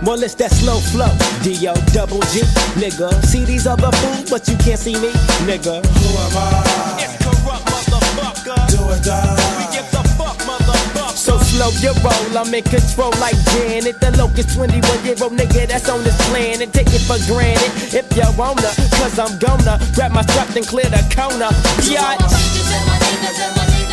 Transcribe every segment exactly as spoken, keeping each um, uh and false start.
Well, it's that slow flow, D O double G, nigga. See these other fools, but you can't see me, nigga. Who am I? It's corrupt, motherfucker. Do or die. We give the fuck, motherfucker. So slow your roll, I'm in control like Janet. The locust twenty-one year old nigga that's on this planet. Take it for granted if you wanna, cause I'm gonna grab my strap and clear the corner. Biatch.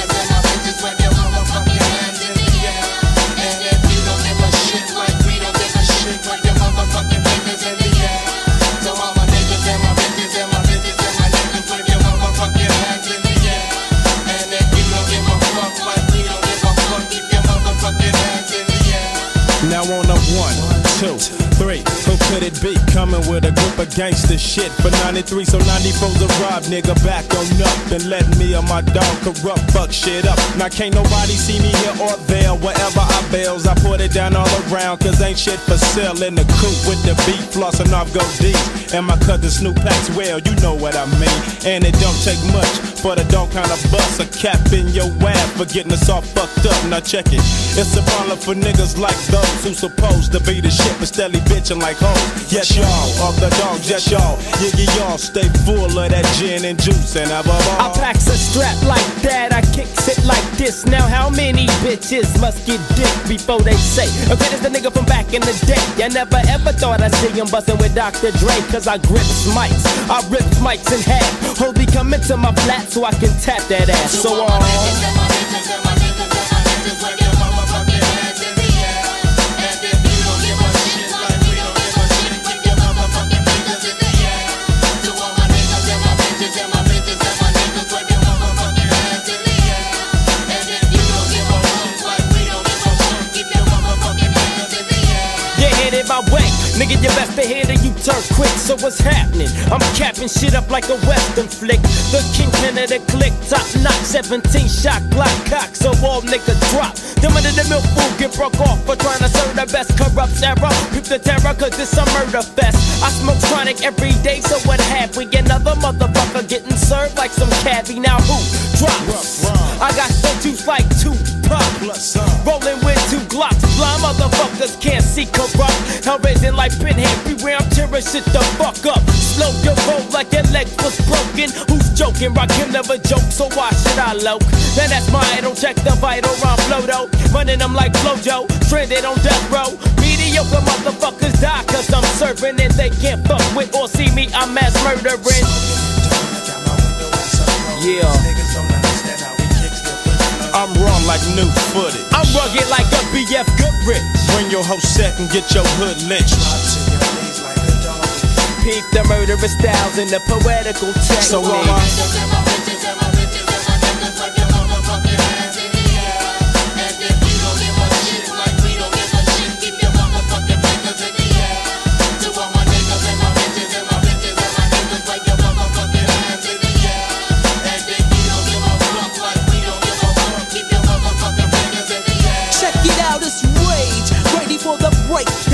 Now on a one, two, three, who could it be? Coming with a group of gangster shit for ninety-three, so ninety-four's a rob, nigga, back on up and let me or my dog corrupt fuck shit up. Now can't nobody see me here or there, wherever I bails, I put it down all around, cause ain't shit for sale in the coupe with the beat, flossing off gold D's, and my cousin Snoop packs well, you know what I mean, and it don't take much for the dog kind of bust a cap in your ass for getting us all fucked up. Now check it, it's a problem for niggas like those who supposed to be the shit but steady bitching like hoes. Yes y'all, of the dogs, yes y'all, yeah y'all stay full of that gin and juice and above all, I packs a strap like that, I kicks it like this. Now how many bitches must get dick before they say, okay, this the nigga from back in the day. I never ever thought I'd see him bustin' with Doctor Dre, cause I grips mics, I rip mics in half. Holy come into my flat so I can tap that ass. So on. My way, nigga, you best to hear that you turn quick. So what's happening? I'm capping shit up like a western flick. The kingpin of the click, top knock, seventeen shot Glock cock. So all niggas drop. Them under the milk food get broke off for trying to serve the best corrupt era. Peep the terror, cause it's a murder fest. I smoke chronic every day, so what have we? Another motherfucker getting served like some cabbie. Now who drops? I got statues like two pop. Rolling with two Glocks. Blind motherfuckers can't see corrupt. I'm raising like pinhead, beware I'm tearing shit the fuck up. Slow your roll like your leg was broken. Who's joking? Rock him never joke, so why should I loke? Then that's my idol, check the vital rhyme flow though. Running them like Flojo, stranded on death row. Mediocre motherfuckers die cause I'm serving and they can't fuck with or see me, I'm mass murdering. Yeah. I'm raw like new footage. I'm rugged like a B F Goodrich. Bring your whole set and get your hood lynched. Peep the murderous styles and the poetical technique. So all right. For the break,